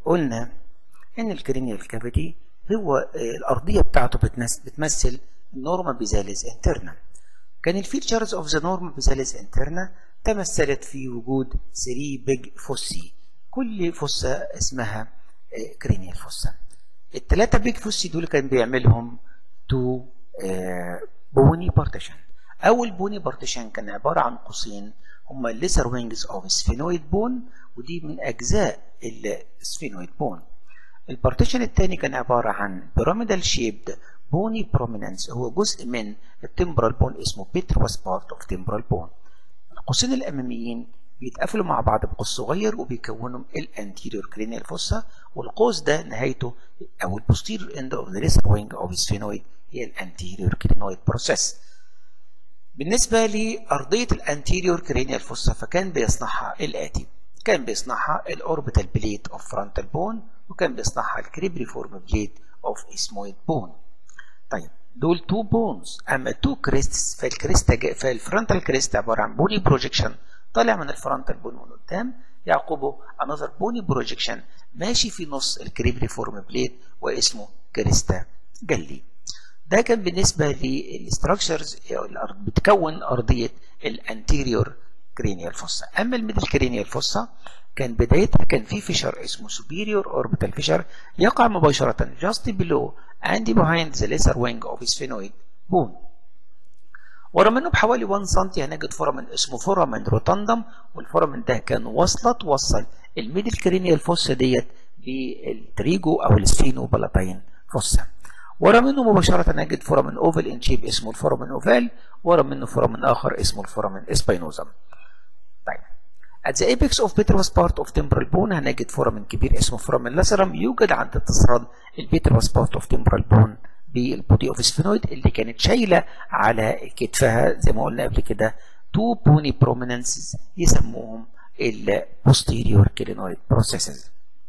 قلنا ان الكرينيال كافيتي هو الارضيه بتاعته بتمثل النورما بيزاليس انترنا. كان الفيتشرز اوف ذا نورما بيزاليس انترنا تمثلت في وجود 3 بيج فوسي، كل فوسه اسمها كرينيال فوسا. الثلاثه بيج فوسي دول كان بيعملهم تو بوني بارتيشن. اول بوني بارتيشن كان عباره عن قوسين هما الليسر وينجز اوف سفينويد بون، ودي من اجزاء السفينويد بون. البارتيشن الثاني كان عباره عن بيراميدال شيبد بوني بروميننس، هو جزء من التمبرال بون اسمه بيتروس بارت اوف تمبرال بون. القوسين الاماميين بيتقفلوا مع بعض بقوس صغير وبيكونوا الانتيريور كرينيال فوسا، والقوس ده نهايته او البوستيريور اند اوف ذا ليسر وينج اوف سفينويد هي الانتيريور كرينويد بروسيس. بالنسبه لارضيه الانتيريور كرينيال فوسا فكان بيصنعها الاتي: كان بيصنعها الاوربيتال بليت اوف فرونتال بون، وكان بيصنعها الكريبريفورم بليت اوف اسمويد بون. طيب دول تو بونز، اما تو كريستس فالفرونتال كريست عباره عن بوني بروجيكشن طالع من الفرونتال بون من قدام، يعقبه انذر بوني بروجيكشن ماشي في نص الكريبريفورم بليت واسمه كريستا جلي. ده كان بالنسبه للستراكشرز بتكون ارضيه الانتيريور كرينيال فوسا. اما الميدل كرينيال فوسا كان بدايتها كان في فيشر اسمه superior orbital فيشر يقع مباشرة just below and behind the lesser wing of sphenoid bone. ورا منه بحوالي 1 سم هنجد فورامين اسمه فورامين روتاندم، والفورامين ده كان توصل الميدل كرينيال فوسا ديت بالتريجو او السفينو بلاتين فوسا. ورا منه مباشرة نجد فورامين اوفال ان شيب اسمه الفورامين اوفال، ورا منه فورامين اخر اسمه الفورامين اسباينوزم. طيب at the apex of petrous part of temporal bone هنجد فورامين كبير اسمه فورامين لاسرم يوجد عند اتصال البيتروس part of temporal bone بالبودي اوف سفينويد اللي كانت شايله على كتفها زي ما قلنا قبل كده تو بوني بروميننسز يسموهم البوستيريور كرينويد بروسيسز.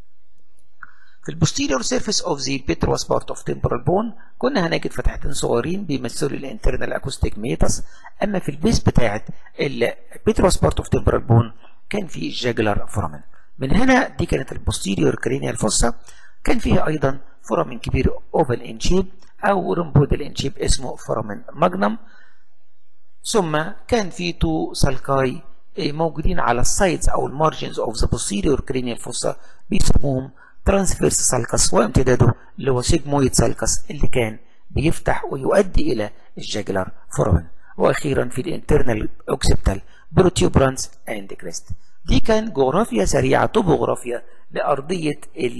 في البوستيريور سيرفيس اوف ذا بيتروس بارت اوف تمبرال بون كنا هنجد فتحتين صغيرين بيمثلوا الانترنال اكوستيك ميتاس، اما في البيس بتاعت البيتروس بارت اوف تمبرال بون كان في جاجلر فورامين. من هنا دي كانت البوستيريور كرينيال فوسا، كان فيها ايضا فورامين كبير اوفال ان شيب او رمبودال ان شيب اسمه فورامين ماجنم، ثم كان في تو سالكاي موجودين على السايدز او المارجنز اوف ذا بوستيريور كرينيال فوسا بيسموهم ترانسفيرس سالكس، وامتداده اللي هو سيجمويد سالكس اللي كان بيفتح ويؤدي الى الجاجلر فورامين. واخيرا في الانترنال اوكسيبتال بروتيوبرانس اند كريست. دي كان جغرافيا سريعه، توبوغرافيا لارضيه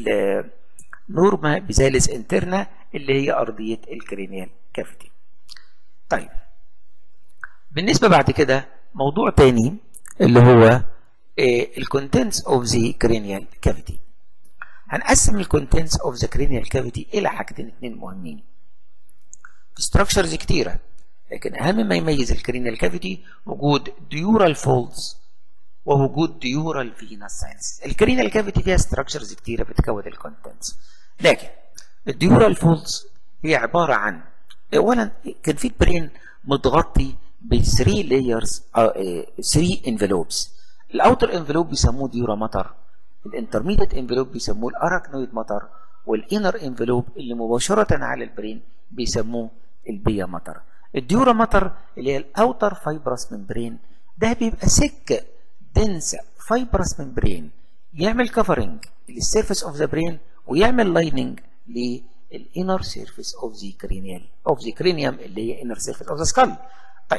النورما بيزاليس انترنا اللي هي ارضيه الكرينيال كافيتي. طيب بالنسبه بعد كده موضوع تاني اللي هو الكونتنتس اوف ذا كرينيال كافيتي. هنقسم الكونتنتس اوف ذا كرينيال كافيتي الى حاجتين اتنين مهمين. في ستراكشرز كتيره، لكن اهم ما يميز الكرينيال كافيتي وجود ديورال فولدز ووجود ديورال فينس ساينس. الكرينيال كافيتي فيها ستراكشرز كتيره بتكون الكونتنتس، لكن الديورال فولدز هي عباره عن اولا كان في البرين متغطي ب 3 لايرز 3 انفلوبس. الاوتر انفلوب بيسموه ديورا ماتر، الانترميديت انفلوب بيسموه الاراكنويد ماتر، والانر انفلوب اللي مباشره على البرين بيسموه البيا ماتر. الديورا ماتر اللي هي الاوتر فايبرس ممبرين ده بيبقى سك دنس فايبرس ممبرين يعمل كفرنج للسيرفيس اوف ذا برين ويعمل لايننج للانر سيرفيس اوف ذا كرينيال اوف ذا كرينيوم اللي هي انر سيرفيس اوف ذا سكال. طيب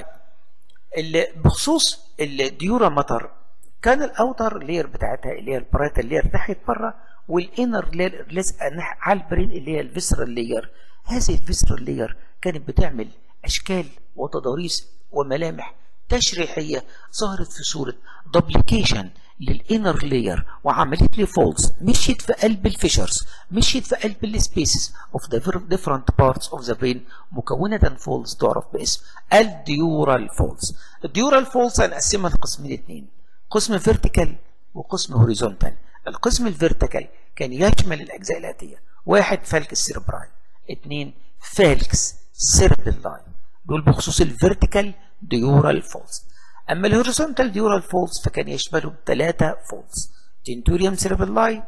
بخصوص الديورا ماتر كان الاوتر لير بتاعتها اللي هي البرايتال لير ناحيه بره، والانر لير لازقه على البرين اللي هي الفيسرال لير. هذه الفيسرال لير كانت بتعمل اشكال وتضاريس وملامح تشريحيه ظهرت في صوره دوبليكيشن للانر لير وعملت لي فولز مشيت في قلب الفيشرز، مشيت في قلب السبيسز اوف ذا ديفرنت بارتس اوف ذا برين مكونه فولز تعرف باسم الديورال فولز. الديورال فولز هنقسمها لقسمين اثنين، قسم فيرتيكال وقسم هوريزونتال. القسم الفيرتيكال كان يشمل الاجزاء الاتيه: 1 فالكس سيربراي، 2 فالكس سيربيلاي، دول بخصوص الفيرتيكال ديورال فولز. اما الهوريزونتال ديورال فولز فكان يشملهم 3 فولز: تنتوريوم سيربيلاي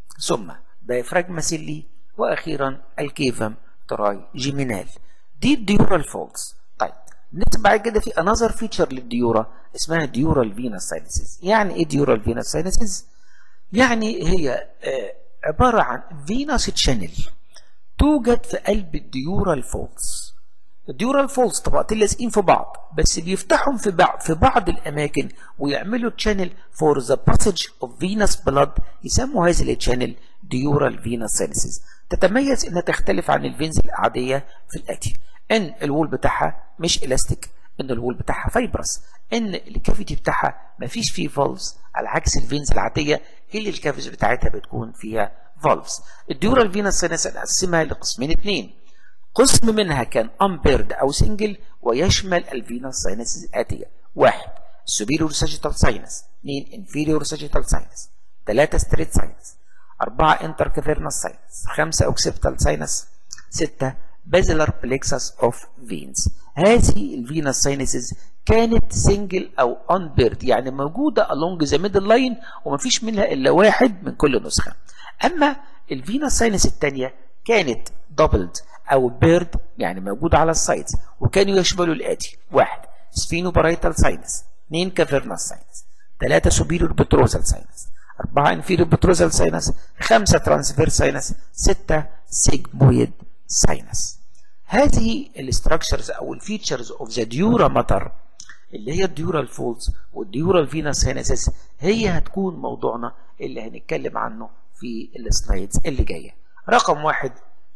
ثم دايفراجما سيلي، واخيرا الكيفم تراي جيمينال. دي الديورال فولز. طيب نكتب بعد كده في انذر فيتشر للديورا اسمها ديورال فينس ساينسز. يعني ايه ديورال فينس ساينسز؟ يعني هي عباره عن فينس تشانل توجد في قلب الديورال فولز. الديورال فولز طبقتين لازقين في بعض، بس بيفتحهم في بعض الاماكن ويعملوا تشانل فور ذا باسج اوف فينس بلاد، يسموا هذه التشانل ديورال فينس ساينسز. تتميز انها تختلف عن الفينز العاديه في الاتي: ان الوول بتاعها مش الاستيك، ان الوول بتاعها فايبرس، ان الكافيتي بتاعها مفيش فيه فالفز على عكس الفينز العاديه اللي الكافيتي بتاعتها بتكون فيها فالفز. الديورال فينس ساينس نقسمها لقسمين اثنين، قسم منها كان امبيرد او سنجل ويشمل الفينس ساينسز الاتيه: 1 superior sagittal sinus، 2 inferior sagittal sinus، 3 straight sinus، 4 intercavernous sinus، 5 occipital sinus، 6 basilar plexus of veins. هذه الفينس ساينسز كانت سنجل او unpaired، يعني موجوده along the middle line ومفيش منها الا واحد من كل نسخه. اما الفينس ساينس الثانيه كانت doubled او بيرد، يعني موجوده على السايدز، وكانوا يشملوا الاتي: 1 سفينوبارايتال ساينس، 2 كافيرنس ساينس، 3 سوبيريور بتروزال ساينس، 4 انفيريور بتروزال ساينس، 5 ترانسفير ساينس، 6 سيجمويد ساينس. هذه الاستراكشرز او الفيتشرز اوف ذا ديورا ماتر اللي هي الديورال فولز والديورال فينس ساينسز هي هتكون موضوعنا اللي هنتكلم عنه في السلايدز اللي جايه. رقم 1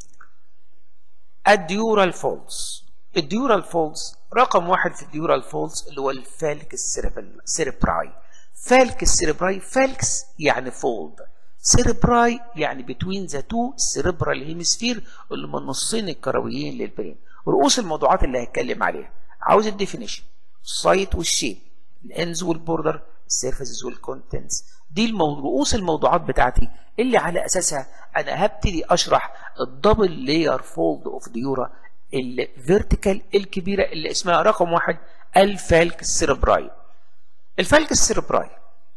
الديورال فولز. الديورال فولز رقم 1 في الديورال فولز اللي هو الفالكس سيربراي. فالكس سيربراي، فالكس يعني فولد، سيربراي يعني بتوين ذا تو سيربرال هيمسفير اللي من النصين الكرويين للبرين. رؤوس الموضوعات اللي هتكلم عليها، عاوز الديفينيشن، السايت والشيب، الانز والبوردر، السيرفيسز والكونتنتس. دي رؤوس الموضوعات بتاعتي اللي على اساسها انا هبتدي اشرح الدبل لاير فولد اوف ديورا الفيرتيكال الكبيره اللي اسمها رقم 1 الفالكس سيربراي. الفالكس سيربراي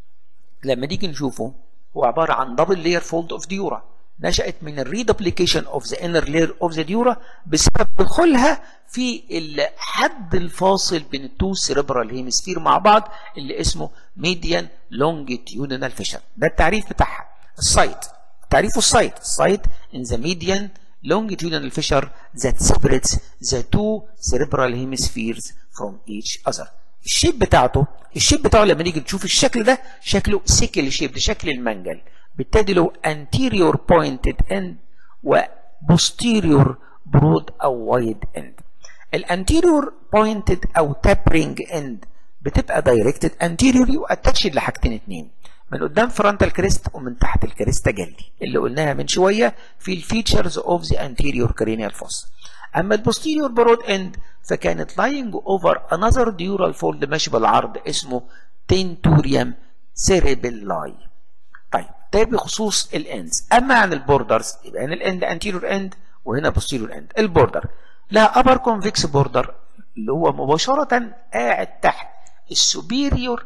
لما نيجي نشوفه هو عباره عن دبل لاير فولد اوف ديورا نشأت من الريدوبليكيشن اوف ذا انر لاير اوف ذا ديورا بسبب دخولها في الحد الفاصل بين التو سيربرال هيمسفير مع بعض اللي اسمه ميديان لونجيتيودينال فيشر. ده التعريف بتاعها. السايت، تعريفه السايت in the median longitudinal fissure that separates the two cerebral hemispheres from each other. الشيب بتاعه لما نيجي نشوف الشكل ده شكله سيكل شيب، ده شكل المنجل، بالتالي له anterior pointed end و posterior broad او wide end. الانتيريور pointed او tapering end بتبقى directed anteriorly واتاتشد لحاجتين اتنين، من قدام فرونتال كريست ومن تحت الكريستا جلي اللي قلناها من شويه في الفيتشرز اوف ذا anterior cranial fossa. اما البوستيريور برود اند فكانت lying over another dural fold ماشي بالعرض اسمه تنتوريوم سيريبيلاي. طيب ده بخصوص الاندز. اما عن البوردرز يبقى هنا الاند anterior end وهنا posterior end. البوردر لها upper convex border اللي هو مباشره قاعد تحت السوبيريور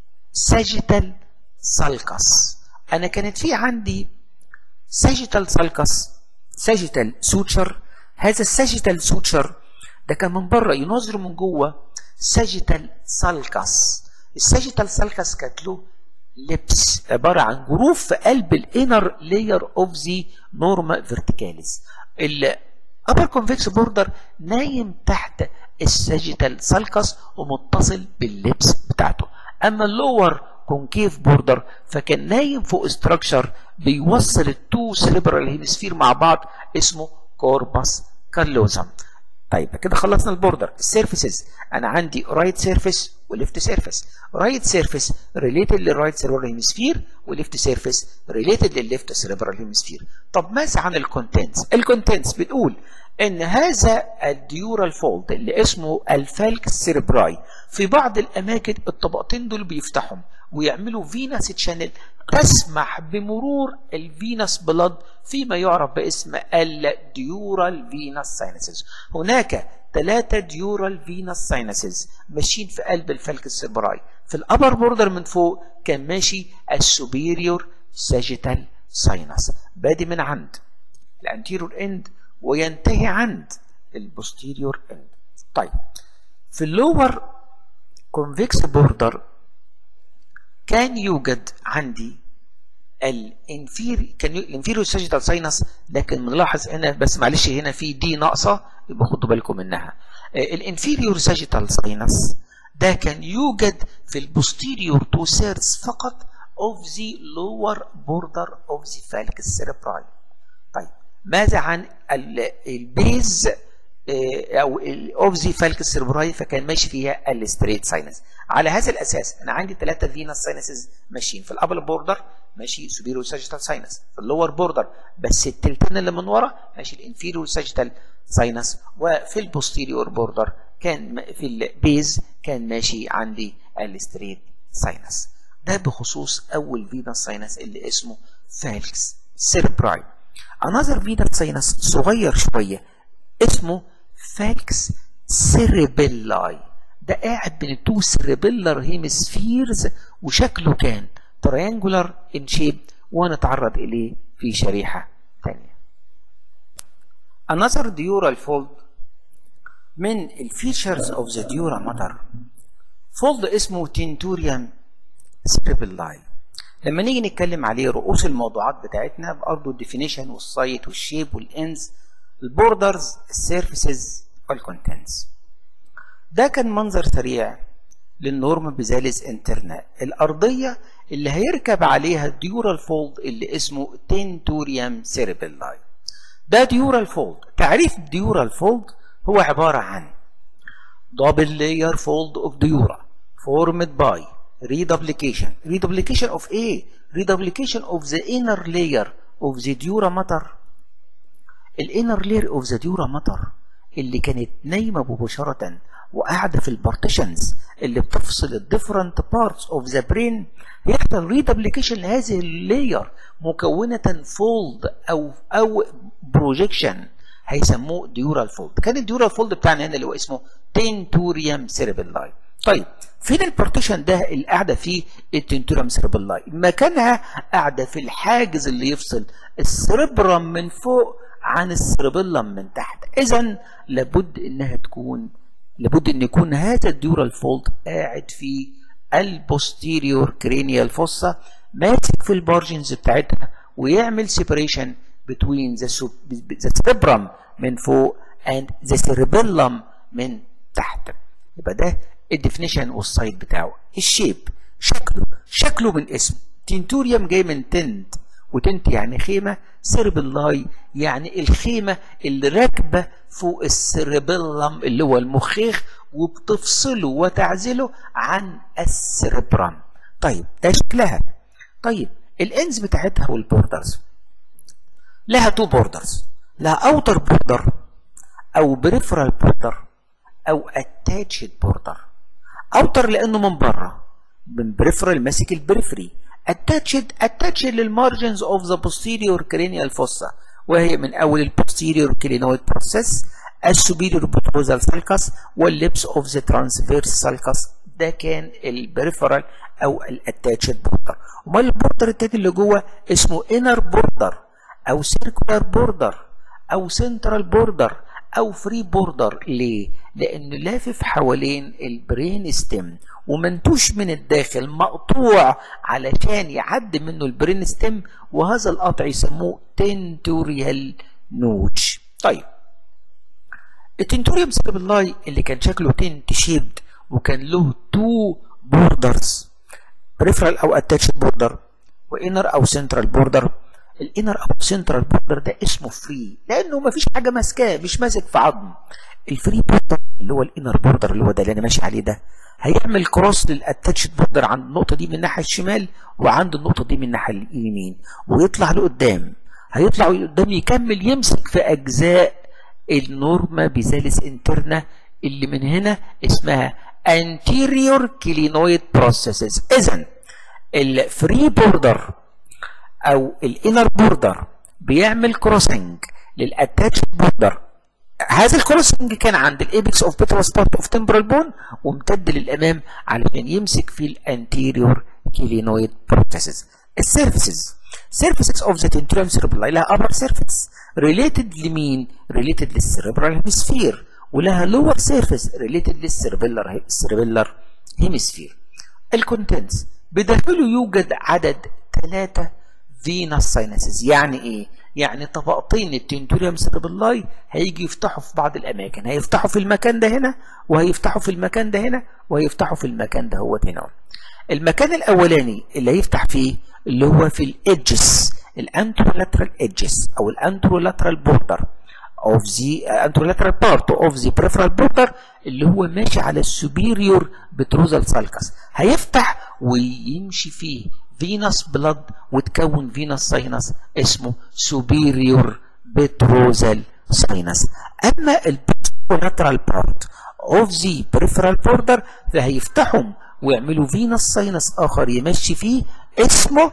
ساجيتال سالكس. انا كانت في عندي ساجيتال سالكس، ساجيتال سوتشر. هذا الساجيتال سوتشر ده كان من بره ينظر من جوه ساجيتال سالكس. الساجيتال سالكس كانت له لبس عباره عن جروف في قلب الانر لاير اوف ذا نورما فيرتيكاليس. الابر كونفكس بوردر نايم تحت الساجيتال سالكس ومتصل باللبس بتاعته. اما اللور كونكيف بوردر فكان نايم فوق استراكشر بيوصل التو سيريبرال هيمسفير مع بعض اسمه كوربس كالوزم. طيب كده خلصنا البوردر. السيرفيسز انا عندي رايت سيرفيس وليفت سيرفيس. رايت سيرفيس ريليتد للرايت سيريبرال هيمسفير وليفت سيرفيس ريليتد للليفت سيريبرال هيمسفير. طب ماذا عن الكونتنتس؟ الكونتنتس بتقول ان هذا الديورال فولد اللي اسمه الفالكس سيربراي في بعض الاماكن الطبقتين دول بيفتحهم ويعملوا فينس تشانل تسمح بمرور الفينس بلاد فيما يعرف باسم الديورال فينس ساينسز. هناك 3 ديورال فينس ساينسز ماشيين في قلب الفالكس سيربراي. في الابر بوردر من فوق كان ماشي السوبيريور ساجيتال ساينس، بادي من عند الانتيريور اند وينتهي عند البوستيريور اند. طيب في اللور كونفكس بوردر كان يوجد عندي الانفيريور ساجيتال ساينس، لكن بنلاحظ هنا بس معلش هنا في دي ناقصه يبقى خدوا بالكم منها. الانفيريور ساجيتال ساينس ده كان يوجد في البوستيريور 2 thirds فقط of the lower border of the falx cerebri. طيب ماذا عن البيز او of the falx cerebri؟ فكان ماشي فيها الستريت ساينس. على هذا الاساس انا عندي 3 فينس ساينسز ماشيين. في الابل بوردر ماشي superior sagittal sinus، في اللور بوردر بس التلتين اللي من ورا ماشي الانفيريور sagittal sinus، وفي البوستيريور بوردر كان في البيز كان ماشي عندي الستريت ساينس. ده بخصوص اول فينس ساينس اللي اسمه فالكس سيربراي. another فينس ساينس صغير شويه اسمه فالكس سيربيلاي، ده قاعد بين التو سيربيلر هيمسفيرز وشكله كان triangular in shape ونتعرض إليه في شريحة ثانية. another dural fold من الفيتشرز of the dura mater fold اسمه tentorium cerebelli. لما نيجي نتكلم عليه رؤوس الموضوعات بتاعتنا برضه الديفينيشن والسايت والشيب والانز البوردرز السيرفيسز والكونتنتس. ده كان منظر سريع للنورم بيزاليس انترنا، الأرضية اللي هيركب عليها الديورال فولد اللي اسمه تنتوريوم سيربيلاي. ده ديورال فولد. تعريف الديورال فولد هو عبارة عن double layer fold of dura formed by reduplication. reduplication of ايه؟ reduplication of the inner layer of the dura mater. الانر layer of the dura mater اللي كانت نايمة مباشرة وقاعدة في البارتيشنز اللي بتفصل الديفرنت بارتس اوف ذا برين، يحصل ريدبليكيشن لهذه اللاير مكونة فولد او بروجيكشن هيسموه ديورال فولد. كان الديورال فولد بتاعنا هنا اللي هو اسمه تنتوريوم سيربيلاي. طيب فين البارتيشن ده اللي قاعده فيه التنتوريوم سيربيلاي؟ مكانها قاعده في الحاجز اللي يفصل السيربرم من فوق عن السيربيلم من تحت. اذا لابد ان يكون هذا الديورال فولد قاعد في البوستيريور كرينيال فوسا ماسك في البارجنز بتاعتها ويعمل سيبريشن between the cerebrum من فوق and the cerebellum من تحت. يبقى ده الديفينيشن والسايد بتاعه. الشيب شكله من اسمه تنتوريوم جاي من تنت، وتنت يعني خيمه، سيربيلاي يعني الخيمه اللي راكبه فوق السيربيلم اللي هو المخيخ وبتفصله وتعزله عن السيربرم. طيب ده شكلها. طيب الانز بتاعتها والبوردرز لها تو بوردرز، لها اوتر بوردر او بريفرال بوردر او اتاتشد بوردر. اوتر لانه من بره، من بريفرال ماسك البريفري، اتاتشد للمارجنز اوف ذا posterior cranial fossa وهي من اول البوستيريور كلينويد بروسيس السوبيريور بوتروزال سالكس والليبس اوف ذا ترانسفيرس سالكس. ده كان البريفرال او الاتاتشد بوردر. امال البوردر التاني اللي جوه اسمه انر بوردر او سيركولار بوردر او سنترال بوردر او فري بوردر. ليه؟ لانه لافف حوالين البرين ستيم ومنتوش من الداخل، مقطوع علشان يعدي منه البرين ستيم، وهذا القطع يسموه تنتوريال نوتش. طيب التنتوريوم سيربيلاي اللي كان شكله تنت شيبد وكان له تو بوردرز، بريفرال او اتاتشد بوردر وانر او سنترال بوردر. الانر او سنترال بوردر ده اسمه فري لانه ما فيش حاجه ماسكاه، مش ماسك في عظم. الفري بوردر اللي هو الانر بوردر اللي هو ده اللي انا ماشي عليه ده هيعمل كروس للاتاتشد بوردر عند النقطه دي من الناحيه الشمال وعند النقطه دي من الناحيه اليمين ويطلع لقدام. هيطلع لقدام يكمل يمسك في اجزاء النورما بيزاليس انترنا اللي من هنا اسمها anterior clinoid processes. اذا الفري بوردر او الانر بوردر بيعمل كروسنج للاتاتشد بوردر. هذا الكروسنج كان عند الابيكس اوف بيترس بارت اوف تمبرال بون وامتد للامام علشان يمسك في الانتيريور كيلينويد بروسيسز. السيرفيسز Surfaces of the tentorium cerebelli لها upper surface related لمين؟ related للcerebral hemisphere، ولها lower surface related للcerebellar hemisphere. الكونتنتس بداخله يوجد عدد 3 venous sinuses. يعني ايه؟ يعني طبقتين التنتوريوم سيربيلاي هيجي يفتحوا في بعض الاماكن، هيفتحوا في المكان ده هنا، وهيفتحوا في المكان ده هنا، وهيفتحوا في المكان ده هو هنا. المكان الاولاني اللي هيفتح فيه اللي هو في الايدجز، الانترولاترال ايدجز او الانترولاترال بوردر of the anterolateral part of the peripheral border اللي هو ماشي على السوبيريور بتروزال سالكس، هيفتح ويمشي فيه فينوس بلاد وتكون فينوس ساينس اسمه superior petrosal sinus. اما البيترولاترال بارت of the peripheral border فهيفتحهم ويعملوا فينوس ساينس اخر يمشي فيه اسمه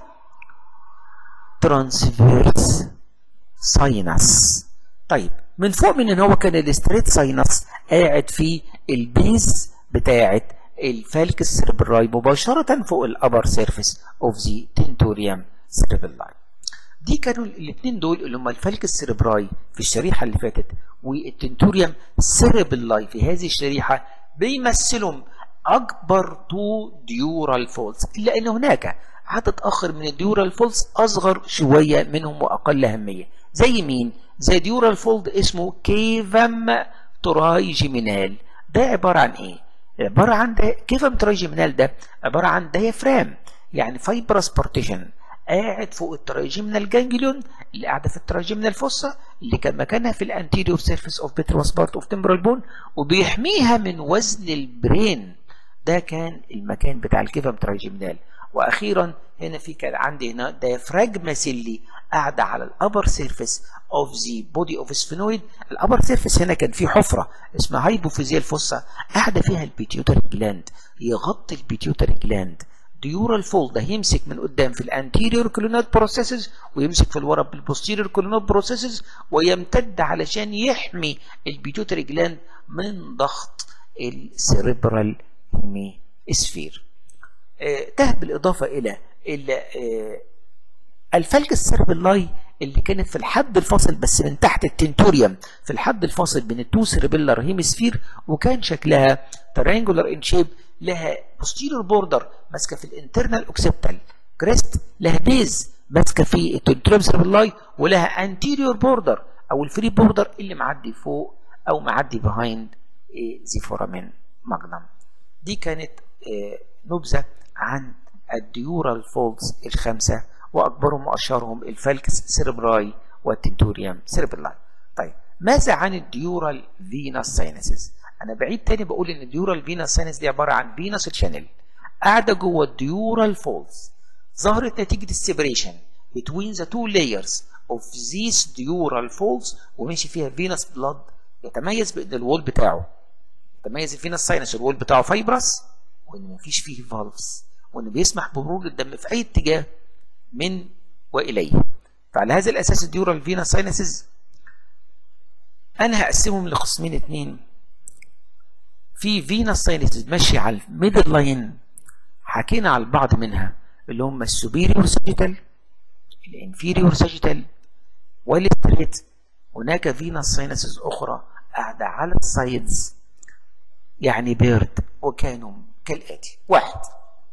transverse sinus. طيب من فوق من ان هو كان الستريت ساينس قاعد في البيز بتاعه الفالكس سيربراي مباشره فوق الابر سيرفيس اوف ذا تنتوريوم سيربراي. دي كانوا الاثنين دول اللي هم الفالكس سيربراي في الشريحه اللي فاتت والتنتوريوم سيربراي في هذه الشريحه بيمثلهم اكبر 2 ديورال فولز، الا ان هناك عدد اخر من الديورال فولز اصغر شويه منهم واقل اهميه. زي مين؟ زي ديورال فولد اسمه كيفم ترايجيمينال. ده عباره عن ايه؟ عباره عن كيفم ترايجيمينال ده عباره عن دايفرام، يعني فايبرس بارتيشن قاعد فوق الترايجيمينال جانجليون اللي قاعده في الترايجيمينال فوسا اللي كان مكانها في الانتيريور سيرفيس اوف بيتروس بارت اوف تمبرال بون وبيحميها من وزن البرين. ده كان المكان بتاع الكيفم ترايجيمينال. واخيرا هنا في كان عندي هنا دايفراجما سيلي قاعده على الابر سيرفيس اوف ذا بودي اوف سفينويد. الابر سيرفيس هنا كان في حفره اسمها هايبوفيزيال فوسا قاعده فيها البيتيوتري جلاند، يغطي البيتيوتري جلاند. ديورال فولد ده يمسك من قدام في الانتيريور كولونال بروسيسز ويمسك في الورا بالبوستيريور كولونال بروسيسز ويمتد علشان يحمي البيتيوتري جلاند من ضغط السيريبرال هيميسفير. ده بالاضافه الى الفالكس سيربيلاي اللي كانت في الحد الفاصل بس من تحت التنتوريوم في الحد الفاصل بين التو سيربيلر هيمسفير، وكان شكلها ترينجولار ان شيب، لها بوستيريور بوردر ماسكه في الانترنال اوكسيبتال كريست، لها بيز ماسكه في التنتوريوم سيربيلاي، ولها انتيريور بوردر او الفري بوردر اللي معدي فوق او معدي بيهايند ذا فورامين ماجنم. دي كانت نبذه عن الديورال فولدز الخمسه واكبرهم واشهرهم الفالكس سيربراي والتنتوريوم سيربيلاي. طيب ماذا عن الديورال فينوس ساينسز؟ انا بعيد تاني بقول ان الديورال فينوس ساينس دي عباره عن فينوس شانل قاعده جوه الديورال فولدز، ظهرت نتيجه السيبريشن between the two layers of these dural folds وماشي فيها فينوس بلاد. يتميز بان الوول بتاعه يتميز الفينوس ساينس الوول بتاعه فايبرس وان مفيش فيه فالفز وانه بيسمح بمرور الدم في اي اتجاه من واليه. فعلى هذا الاساس الديورال فينوس ساينسز انا هقسمهم لقسمين اتنين. في فينوس ساينسز ماشيه على الميدل لاين حكينا على البعض منها اللي هم السوبيريور ساجيتال الانفيريور ساجيتال والستريت. هناك فينوس ساينسز اخرى قاعده على السايدز يعني بيرد، وكانوا كالاتي: واحد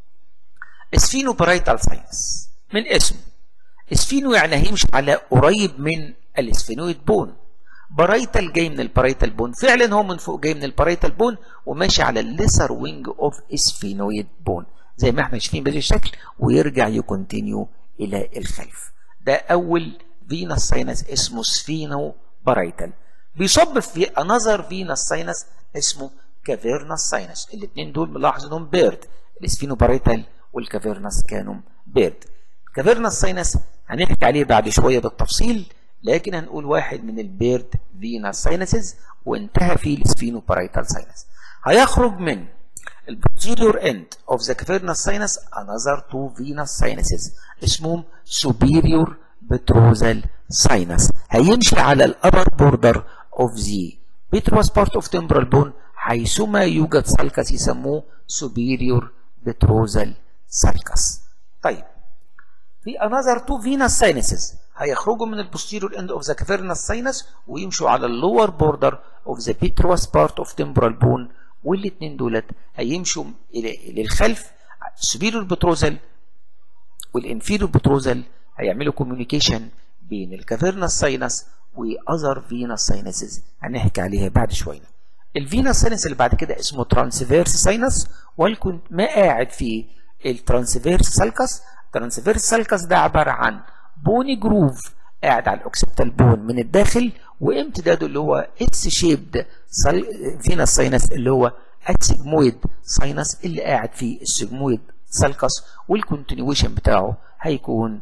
اسفينو بارايتال ساينس من اسمه، اسفينو يعني هيمشي على قريب من الاسفينويد بون، بارايتال جاي من البارايتال بون، فعلا هو من فوق جاي من البارايتال بون وماشي على الليسر وينج اوف اسفينويد بون زي ما احنا شايفين بهذا الشكل ويرجع يكونتينيو الى الخلف. ده اول فينوس ساينس اسمه سفينو بارايتال. بيصب في انذر فينوس ساينس اسمه كافيرنس ساينس. الاثنين دول ملاحظ انهم بيرد، الاسفينو بارايتال والكافيرنس كانوا بيرد. كافيرنس ساينس هنحكي عليه بعد شويه بالتفصيل، لكن هنقول واحد من البيرد فينوس ساينسز وانتهى فيه السفينو بارايتال ساينس. هيخرج من البوستيريور اند اوف ذا كافيرنس ساينس انذر تو فينوس ساينسز اسمهم superior petrosal sinus. هيمشي على الابر بوردر اوف ذا petrous part of temporal bone حيثما يوجد سالكس يسموه superior petrosal sulcus. طيب في another two venous sinuses هيخرجوا من البوستيريور end of the cavernous sinus ويمشوا على اللور border of the petrous part of temporal bone، والاثنين دولت هيمشوا للخلف. السوبيريور بتروزال والانفيريور بتروزال هيعملوا communication بين الكافيرنس ساينس واذر فينس ساينسز هنحكي عليها بعد شويه. الفينس ساينس اللي بعد كده اسمه ترانسفيرس ساينس، والكنت ما قاعد في الترانسفيرس سالكس. الترانسفيرس سالكس ده عباره عن بوني جروف قاعد على الاوكسيبتال بون من الداخل، وامتداده اللي هو اتس شيبد فينس ساينس اللي هو السيجمويد ساينس اللي قاعد في السيجمويد سالكس، والكونتينيويشن بتاعه هيكون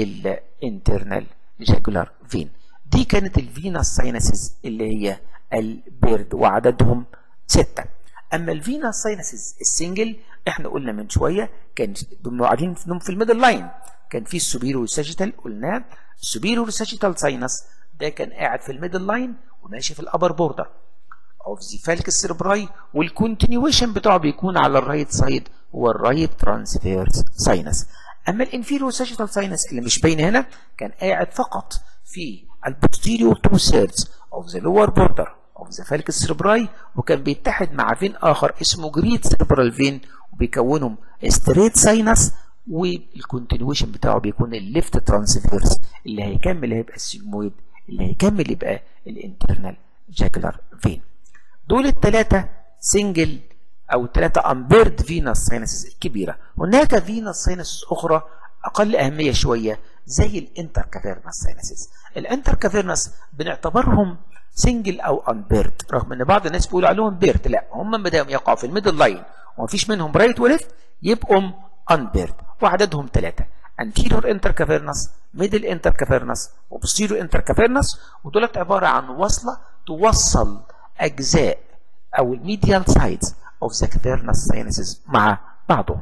الانترنال جاكولار فين. دي كانت الفينس ساينسز اللي هي البيرد وعددهم 6. اما الفينس ساينسز السنجل احنا قلنا من شويه كان قاعدين في الميدل لاين، كان في السوبيريور ساجيتال قلناه. السوبيريور ساجيتال ساينس ده كان قاعد في الميدل لاين وماشي في الابر بوردر اوف ذا فالكس سيربراي، والكونتينيويشن بتاعه بيكون على الرايت سايد هو الرايت ترانسفيرس ساينس. اما الانفيريور ساجيتال ساينس اللي مش باين هنا كان قاعد فقط في البوستيريور 2/3 of the lower border of the falx cerebri، وكان بيتحد مع فين اخر اسمه جريد سيربرال فين وبيكونهم ستريت ساينس، والكونتينيويشن بتاعه بيكون الليفت ترانسفيرس اللي هيكمل هيبقى السيجمويد اللي هيكمل يبقى الانترنال جاكولار فين. دول الثلاثه سنجل او ثلاثه امبيرد فينس ساينسز الكبيره. هناك فينس ساينسز اخرى اقل اهميه شويه زي الانتر كافيرنس ساينسز. الانتر كافيرنس بنعتبرهم سنجل او انبيرد، رغم ان بعض الناس بيقولوا عليهم بيرد. لا، هم ما دام يقعوا في الميدل لاين ومفيش منهم رايت وليفت يبقوا انبيرد، وعددهم 3: انتيريور انتر كافيرنس، ميدل انتر كافيرنس، وبوستيريور انتر كافيرنس. ودولت عباره عن وصله توصل اجزاء او الميديال سايدز اوف ذا كافيرنس ساينسز مع بعضهم.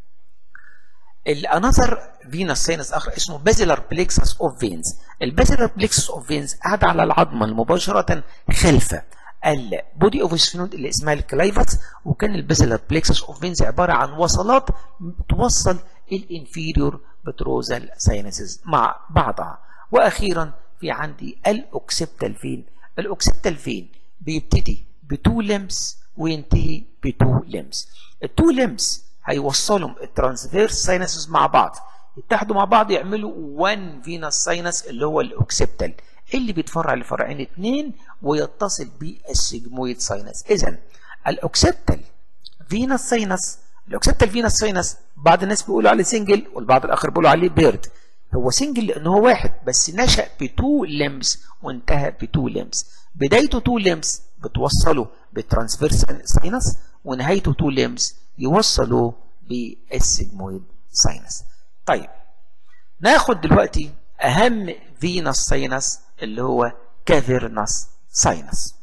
الانذر فينس ساينس اخر اسمه بازيلار بليكسس اوف فينز. البازيلار بليكسس اوف فينز قاعد على العظمه مباشره خلف البودي اوف سفينود اللي اسمها الكلايفكس، وكان البازيلار بليكسس اوف فينز عباره عن وصلات توصل الانفيريور بتروزال ساينسز مع بعضها. واخيرا في عندي الاوكسيبتال فين. الاوكسيبتال فين بيبتدي بتو لمس وينتهي بتو لمس. التو لمس هيوصلهم الترانسفيرس ساينسز مع بعض، يتحدوا مع بعض يعملوا 1 فينس ساينس اللي هو الاوكسيبتال اللي بيتفرع لفرعين 2 ويتصل بالسيجمويد ساينس. اذا الاوكسيبتال فينس ساينس، الاوكسيبتال فينس ساينس بعض الناس بيقولوا عليه سنجل والبعض الاخر بيقولوا عليه بيرد. هو سنجل لان هو واحد بس نشأ بتو لمس وانتهى بتو لمس. بدايته تو لمس بتوصله بالترانسفيرس ساينس، ونهايته تو لمس يوصلوا بالسيجمويد ساينس. طيب ناخد دلوقتي اهم فينس ساينس اللي هو كافيرنس ساينس.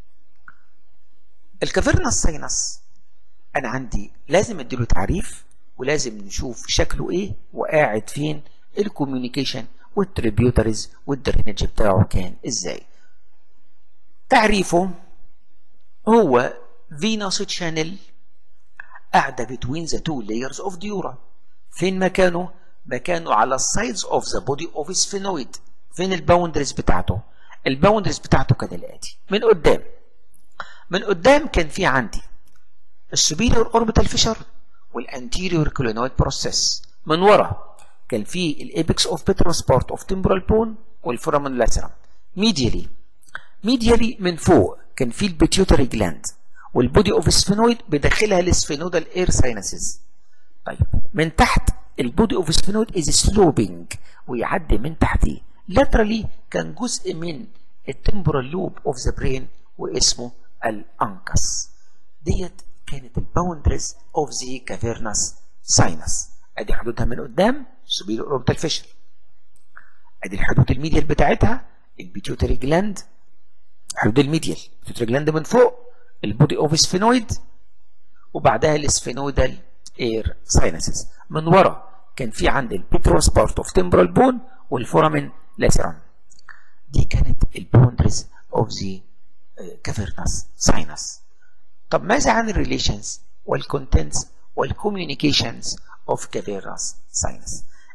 الكافيرنس ساينس انا عندي لازم اديله تعريف، ولازم نشوف شكله ايه وقاعد فين، الكوميونيكيشن والتريبيوتريز والدرينج بتاعه كان ازاي. تعريفه هو فينوس تشانل قاعدة between the two layers of dura. فين مكانه؟ مكانه على السايدز of the body of sphenoid. فين الباوندريز بتاعته؟ الباوندريز بتاعته كالآتي: من قدام كان في عندي السوبيريور اوربيتال فيشر والانتيريور كولونويد بروسيس. من ورا كان في الابيكس اوف بيتروس بارت اوف تمبرال بون والفورامين لاترام. ميديالي من فوق كان في البيتيوتري جلاند والبودي اوف سفينويد بداخلها السفينودال اير ساينسز. طيب من تحت البودي اوف سفينويد از سلوبينج ويعدي من تحتيه. لاترالي كان جزء من التمبرال لوب اوف ذا برين واسمه الانكس. ديت كانت الباوندريز اوف ذا كافيرنس ساينس. ادي حدودها من قدام سوبيريور اوربيتال فيشر، ادي الحدود الميديال بتاعتها البيتيوتري جلاند، حدود الميديال البيتيوتري جلاند من فوق البودي اوف سفينويد، وبعدها السفينودال اير ساينسز. من ورا كان في عند البيتروس بارت اوف تمبرال بون والفورامين لاترام. دي كانت الباوندريز اوف ذا كافيرنس ساينس. طب ماذا عن الريليشنز والكونتنتس والكوميونيكيشنز اوف كافيرنس ساينس؟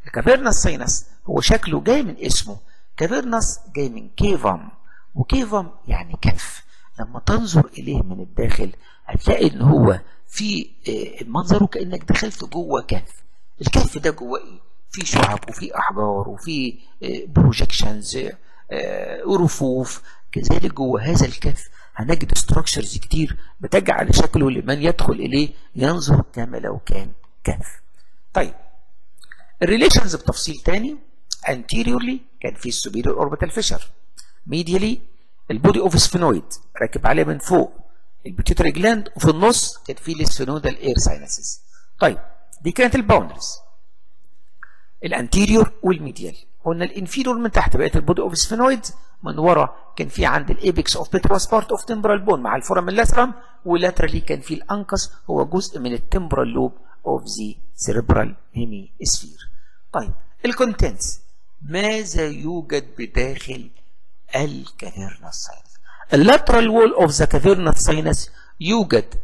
الكافيرنس ساينس هو شكله جاي من اسمه، كافيرنس جاي من كيفم، وكيفم يعني كف. لما تنظر اليه من الداخل هتلاقي ان هو في منظره كانك دخلت جوه كهف. الكهف ده جوه ايه؟ في شعب وفي احجار وفي بروجكشنز ورفوف. كذلك جوه هذا الكهف هنجد ستراكشرز كتير بتجعل شكله لمن يدخل اليه ينظر كما لو كان كهف. طيب الريليشنز بتفصيل تاني. anteriorly كان في السوبيريور اوربيتال فيشر، medially البودي اوف سفينويد راكب عليه من فوق البيتيوتري جلاند، وفي النص كان في السفينودال اير ساينسز. طيب دي كانت الباوندرز الانتيريور والميديال. قلنا الانفيريور من تحت بقت البودي اوف سفينويد، من ورا كان في عند الايبكس اوف بيتروس بارت اوف تمبرال بون مع الفورم اللاترام، ولاترالي كان في الانكس هو جزء من التمبرال لوب اوف ذا سيريبرال هيميسفير. طيب الكونتنتس، ماذا يوجد بداخل الكافيرنس ساينس؟ اللاترال وول اوف ذا كافيرنس ساينس يوجد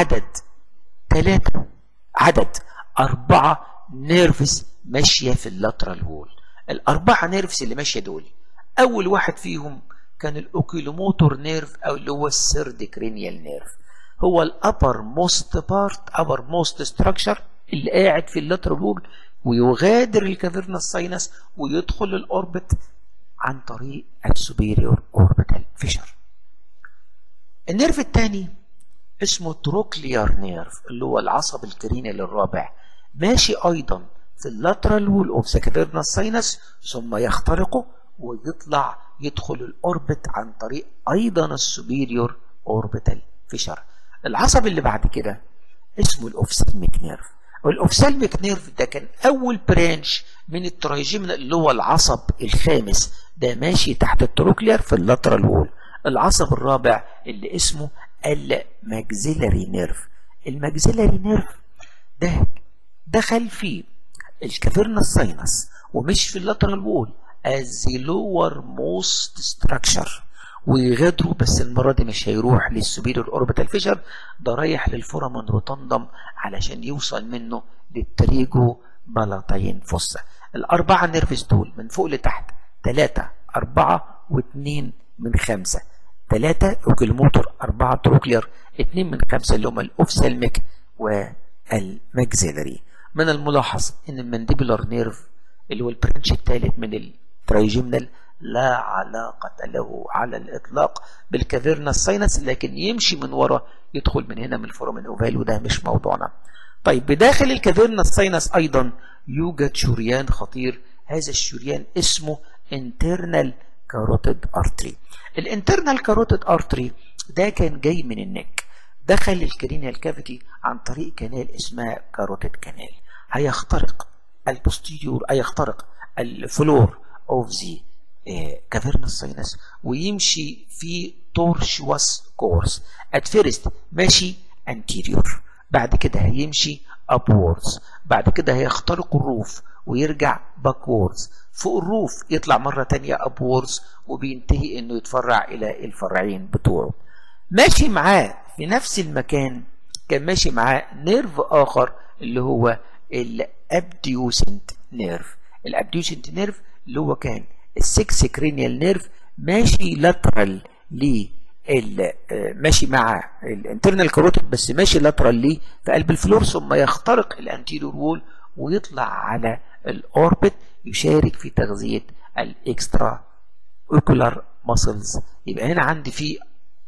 عدد 4 نيرفز ماشيه في اللاترال وول. ال4 نيرفز اللي ماشيه دول، اول واحد فيهم كان الاوكيلوموتور نيرف او اللي هو السيرد كرينيال نيرف، هو الابر موست بارت ابر موست ستراكشر اللي قاعد في اللاترال وول ويغادر الكافيرنس ساينس ويدخل الاوربت عن طريق السوبيريور اوربيتال فيشر. النيرف الثاني اسمه تروكليار نيرف اللي هو العصب الكرينيال الرابع، ماشي ايضا في اللاترال وول اوف ذا كافيرنس ساينس ثم يخترقه ويطلع يدخل الاوربت عن طريق ايضا السوبيريور اوربيتال فيشر. العصب اللي بعد كده اسمه الاوفسالميك نيرف، والاوفسالميك نيرف ده كان اول برانش من الترايجيمنال اللي هو العصب الخامس، ده ماشي تحت التروكليار في اللاترال وول. العصب الرابع اللي اسمه الماكسيلاري نيرف، الماكسيلاري نيرف ده دخل فيه الكافيرنس ساينس ومش في اللاترال وول as the lower most structure ويغادروا، بس المرة دي مش هيروح للسوبيريور اوربيتال فيشر، ده رايح للفورامين روتاندم علشان يوصل منه للتريجو بالاتين فوسا. ال4 نيرفز دول من فوق لتحت 3 4 و2 من 5، 3 اوكيلوموتور 4 تروكلير 2 من 5 اللي هم الاوفسالميك والماكسيلاري. من الملاحظ ان المانديبولار نيرف اللي هو البرانش الثالث من الترايجيمنال لا علاقة له على الإطلاق بالكافيرنس ساينس، لكن يمشي من ورا يدخل من هنا من الفورامين اوفال وده مش موضوعنا. طيب بداخل الكافيرنس ساينس أيضا يوجد شريان خطير، هذا الشريان اسمه internal carotid artery. الانترنال كاروتيد ارتري ده كان جاي من النك، دخل الكرينيال كافيتي عن طريق كانال اسمها كاروتيد كانال، هيخترق البوستيريور هيخترق الفلور اوف ذا كافيرنس ساينس ويمشي في تورشوس كورس. ات فيرست ماشي انتيريور، بعد كده هيمشي ابوردز، بعد كده هيخترق الروف ويرجع باكوردز، فوق الروف يطلع مرة تانية ابوردز وبينتهي انه يتفرع الى الفرعين بتوعه. ماشي معاه في نفس المكان كان ماشي معاه نيرف اخر اللي هو الابديوسنت نيرف. الابديوسنت نيرف اللي هو كان السكس كرينيال نيرف ماشي لاترال ليه ماشي مع الانترنال كاروتيد بس ماشي لاترال ليه في قلب الفلور، ثم يخترق الانتيريور وول ويطلع على الاوربت يشارك في تغذية الاكسترا اوكولار ماسلز. يبقى هنا عندي في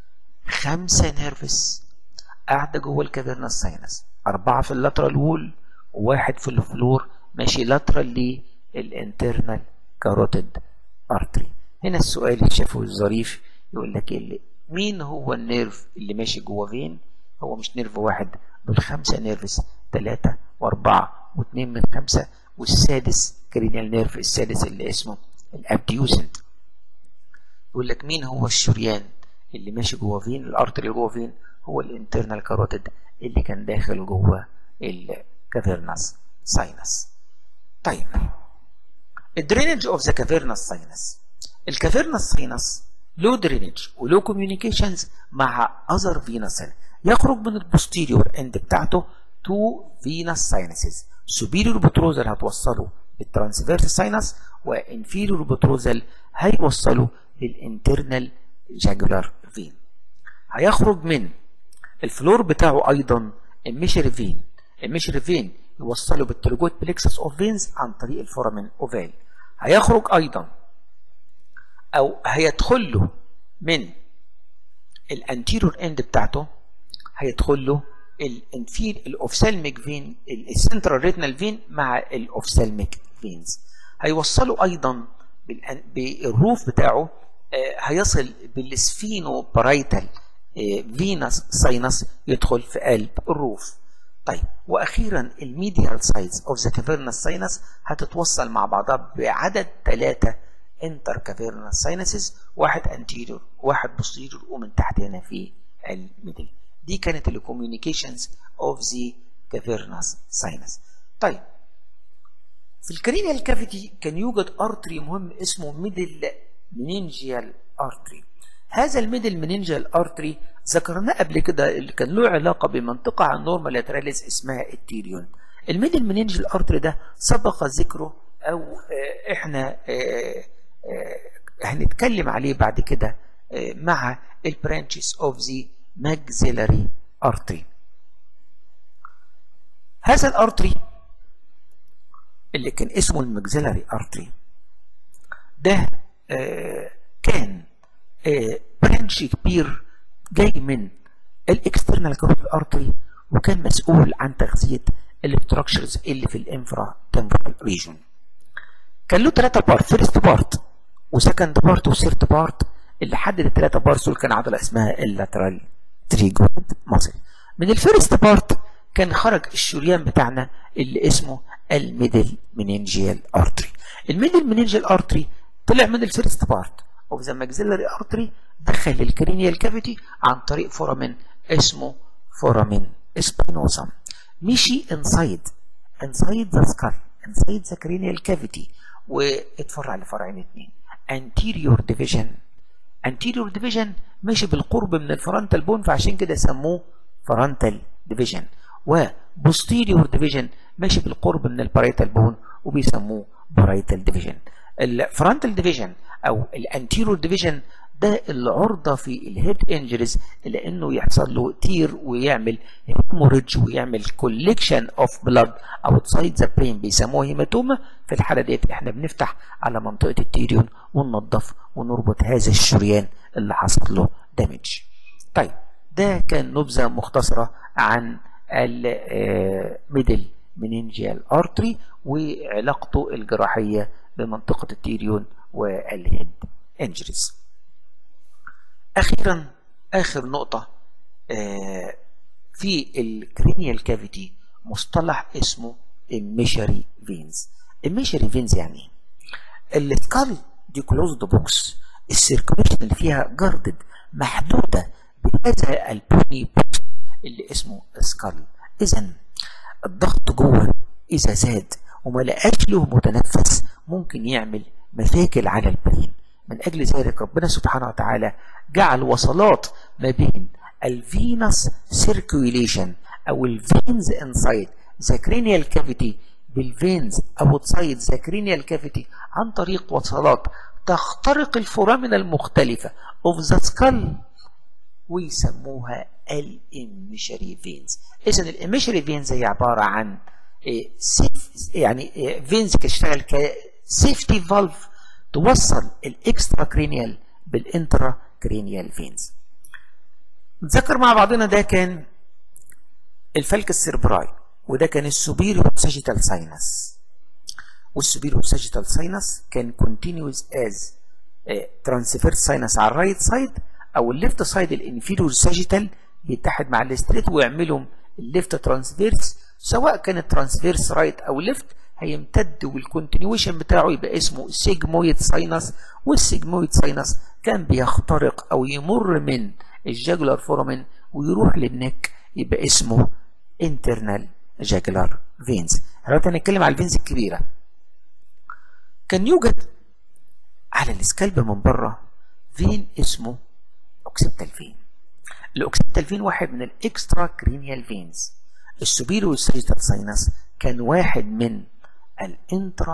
5 نيرفز قاعدة جوه الكافيرنس ساينس، 4 في اللاترال وول و1 في الفلور ماشي لاترال للانترنال كاروتيد ارتري. هنا السؤال الشفوي الظريف يقول لك مين هو النيرف اللي ماشي جوه فين؟ هو مش نيرف واحد، دول 5 نيرفز، 3 و4 و2 من 5 والسادس كرينيال نيرف السادس اللي اسمه الابديوسنت. يقول لك مين هو الشريان اللي ماشي جوه فين؟ الارتري جوه فين؟ هو الانترنال كاروتيد اللي كان داخل جوه الكافيرنس ساينس. طيب الدرينج اوف ذا كافيرنس ساينس، الكافيرنس ساينس له درينج وله كوميونيكيشنز مع اذر فينس، يخرج من البوستيريور اند بتاعته تو فينس ساينسز، سوبيريور بتروزر هتوصله بالترانسفيرس ساينس، وانفيريور بتروزال هيوصله للانترنال جاجولار فين. هيخرج من الفلور بتاعه ايضا الميشري فين. الميشري فين يوصله بالتروجويد بلكسس اوف فينز عن طريق الفورامين اوفال. هيخرج ايضا او هيدخل له من الانتيريور اند بتاعته، هيدخل له الاوفسالميك فين، السنترال ريتنال فين مع الاوفسالميك فينز. هيوصله ايضا بالروف بتاعه، هيصل بالسفينو بارايتال فينس ساينس يدخل في قلب الروف. طيب واخيرا الميديال سايدز اوف ذا كافيرنس ساينس هتتوصل مع بعضها بعدد 3 انتر كافيرنس ساينسز، واحد انتيريور واحد بوستيريور ومن تحت هنا في الميدل. دي كانت الكوميونيكيشنز اوف ذا كافيرنس ساينس. طيب في الكرينيال كافيتي كان يوجد ارتري مهم اسمه ميدل منينجيال ارتري. هذا الميدل منينجيال ارتري ذكرناه قبل كده، اللي كان له علاقه بمنطقه على النورمال لاتراليز اسمها التيريون. الميدل منينجيال ارتري ده سبق ذكره او احنا هنتكلم عليه بعد كده مع البرانشز اوف ذا ماكسيلاري ارتري. هذا الارتري اللي كان اسمه الماكسيلاري ارتري ده كان برانش كبير جاي من الاكسترنال كاروتيد ارتري، وكان مسؤول عن تغذيه الاستراكشرز اللي في الانفرا تمبرال ريجون. كان له 3 بارت، فيرست بارت وسكند بارت وثيرد بارت. اللي حدد ال3 بارتس دول كان عضله اسمها اللاترال تريجويد ماسل. من الفيرست بارت كان خرج الشريان بتاعنا اللي اسمه الميدل منينجيال ارتري. الميدل منينجيال ارتري طلع من الفيرست بارت اوف ذا ماكسيلاري ارتري، دخل الكرينيال كافيتي عن طريق فورامين اسمه فورامين سبينوسم، مشي انسايد ذا سكال، انسايد ذا كرينيال كافيتي، واتفرع لفرعين 2. anterior division ماشي بالقرب من الفرونتال بون، فعشان كده سموه فرونتال ديفيجن، وبوستيريور ديفيجن ماشي بالقرب من البارايتال بون وبيسموه بارايتال ديفيجن. الفرونتال ديفيجن او الانتيريور ديفيجن ده العرضه في الهيد انجريز لانه يحصل له تير ويعمل هيموريدج ويعمل كوليكشن اوف بلاد اوتسايد ذا برين، بيسموه هيماتوما. في الحاله ديت احنا بنفتح على منطقه التيريون وننظف ونربط هذا الشريان اللي حصل له دامج. طيب ده كان نبذه مختصره عن الميدل منينجيال ارتري وعلاقته الجراحيه بمنطقه التيريون والهيد انجريز. اخيرا اخر نقطه في الكرينيال كافيتي مصطلح اسمه الميشري فينز. الميشري فينز يعني السكال دي كلوزد بوكس، السيركوليشن اللي فيها جاردد محدوده بهذا البوني بوكس اللي اسمه سكال. اذا الضغط جوه اذا زاد وما لقاش له متنفس ممكن يعمل مشاكل على البرين. من أجل ذلك ربنا سبحانه وتعالى جعل وصلات ما بين الفينس سيركيوليشن أو الفينز انسايد ذا كرينيال كافيتي بالفينز اوتسايد ذا كرينيال كافيتي عن طريق وصلات تخترق الفورامين المختلفة اوف ذا سكال ويسموها الإيميشري فينز. إذن الإيميشري فينز هي عبارة عن يعني فينز تشتغل كسيفتي فالف توصل الاكسترا كرينيال بالانترا كرينيال فينز. نتذكر مع بعضنا ده كان الفلك السيربراي، وده كان السوبيريور ساجيتال ساينس، والسوبيريور ساجيتال ساينس كان كونتينيوس از ترانسفيرس ساينس على الرايت سايد، او الليفت سايد الانفيريور ساجيتال بيتحد مع الستريت ويعملهم الليفت ترانسفيرس، سواء كانت ترانسفيرس رايت او ليفت هيمتد والكونتينيويشن بتاعه يبقى اسمه سيجمويد ساينس. والسيجمويد ساينس كان بيخترق او يمر من الجاجولار فورامين ويروح للنك يبقى اسمه internal jugular veins. دلوقتي هنتكلم على الفينز الكبيره. كان يوجد على السكالب من بره فين اسمه اوكسيبتال فين. الاوكسيبتال فين واحد من الاكسترا كرينيال فينز. السوبيريور ساجيتال ساينس كان واحد من الانترا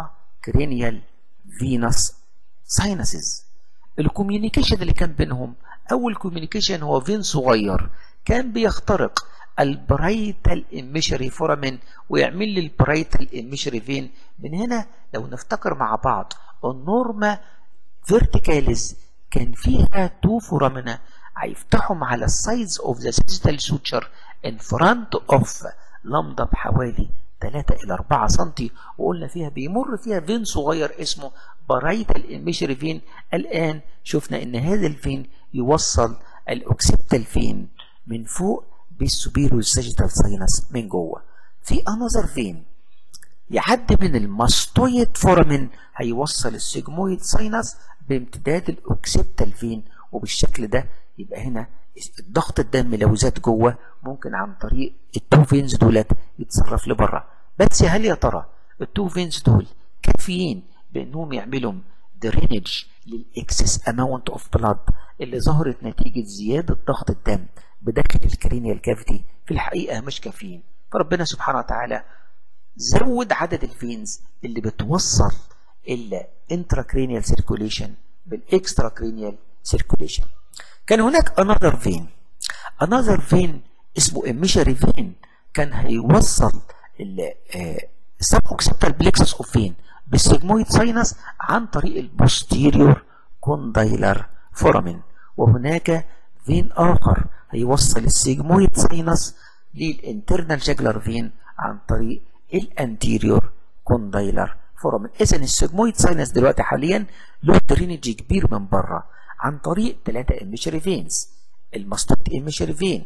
cranial venous sinuses. الكوميونيكيشن اللي كان بينهم، اول كوميونيكيشن هو فين صغير كان بيخترق البرايتال ايميشري فورامين ويعمل لي البرايتال ايميشري فين. من هنا لو نفتكر مع بعض النورما فيرتيكاليز كان فيها تو فورامينا هيفتحهم على السايدز اوف ذا سيجيتال سوتشر ان فرونت اوف لمضه بحوالي 3 إلى 4 سم، وقلنا فيها بيمر فيها فين صغير اسمه برايتال ايميشري فين. الآن شفنا إن هذا الفين يوصل الأوكسيبتال فين من فوق بالسوبيريور ساجيتال ساينس من جوه. في انذر فين يعدي من الماستويد فورامين هيوصل السيجمويد ساينس بامتداد الأوكسيبتال فين، وبالشكل ده يبقى هنا الضغط الدم لو زاد جوه ممكن عن طريق التو فينز دولت يتصرف لبره. بس هل يا ترى التو فينز دول كافيين بانهم يعملوا درينج للاكسس اماونت اوف بلاد اللي ظهرت نتيجه زياده ضغط الدم بداخل الكرينيال كافيتي؟ في الحقيقه مش كافيين. فربنا سبحانه وتعالى زود عدد الفينز اللي بتوصل الانتراكرينيال سيركوليشن بالاكسترا كرينيال سيركوليشن. كان هناك another vein اسمه emissory vein كان هيوصل السبوكسيبتال بليكسس اوف فين بالسيجمويد ساينس عن طريق البوستيريور كوندايلر فورامين، وهناك فين اخر هيوصل السيجمويد ساينس للانترنال جاجلر فين عن طريق الانتيريور كوندايلر فورامين. اذا السيجمويد ساينس دلوقتي حاليا له درينج كبير من بره عن طريق 3 ايميشري فينز، الماستويد ايميشري فين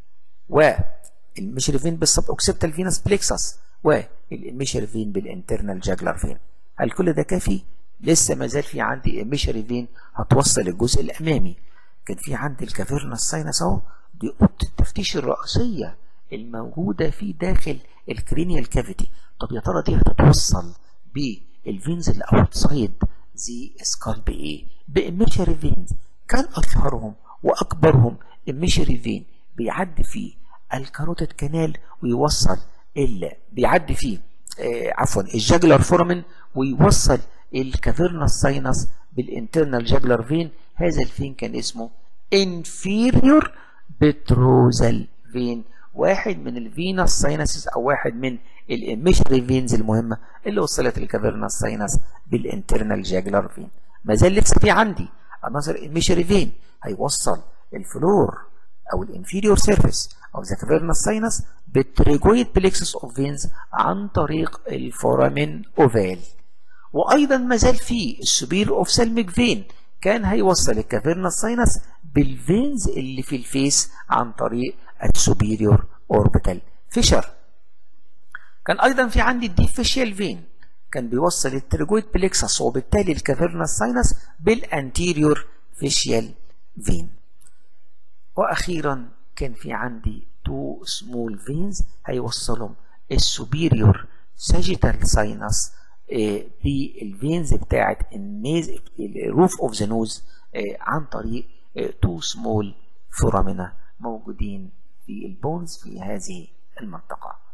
والميشري فين بالسب اوكسيبتال فينس بليكسس والايميشري فين بالانترنال جاجلر فين. هل كل ده كافي؟ لسه ما زال في عندي ايميشري فين هتوصل الجزء الامامي. كان في عندي الكافيرنس ساينس اهو، دي اوضه التفتيش الرئيسيه الموجوده في داخل الكرينيال كافيتي. طب يا ترى دي هتتوصل بالفينز اللي اوتسايد زي سكال بايه؟ بإيميشري فينز. كان اشهرهم واكبرهم إيميشري فين بيعدي فيه الكاروتيد كانال ويوصل بيعدي فيه الجاجلر فورامين ويوصل الكافيرنس ساينس بالانترنال جاجلر فين. هذا الفين كان اسمه inferior petrosal فين، واحد من الفينس ساينسز او واحد من الإيميشري فينز المهمه اللي وصلت الكافيرنس ساينس بالانترنال جاجلر فين. ما زال لسه في عندي another إيميشري فين هيوصل الفلور او الانفيريور سيرفيس او ذا كافيرنس ساينس بالتريجويد بليكسس اوف فينز عن طريق الفورامين اوفال. وايضا ما زال في السوبير اوفسالميك فين كان هيوصل الكافيرنس ساينس بالفينز اللي في الفيس عن طريق السوبيريور اوربيتال فيشر. كان ايضا في عندي الديب فيشيال فين كان بيوصل التريجويد بليكسس وبالتالي الكافيرنس ساينس بالانتيريور فيشيال فين. واخيرا كان في عندي تو سمول فينز هيوصلهم السوبيريور ساجيتال ساينس بالفينز بتاعت النيز الروف اوف ذا نوز عن طريق تو سمول فورامينا موجودين في البونز في هذه المنطقه.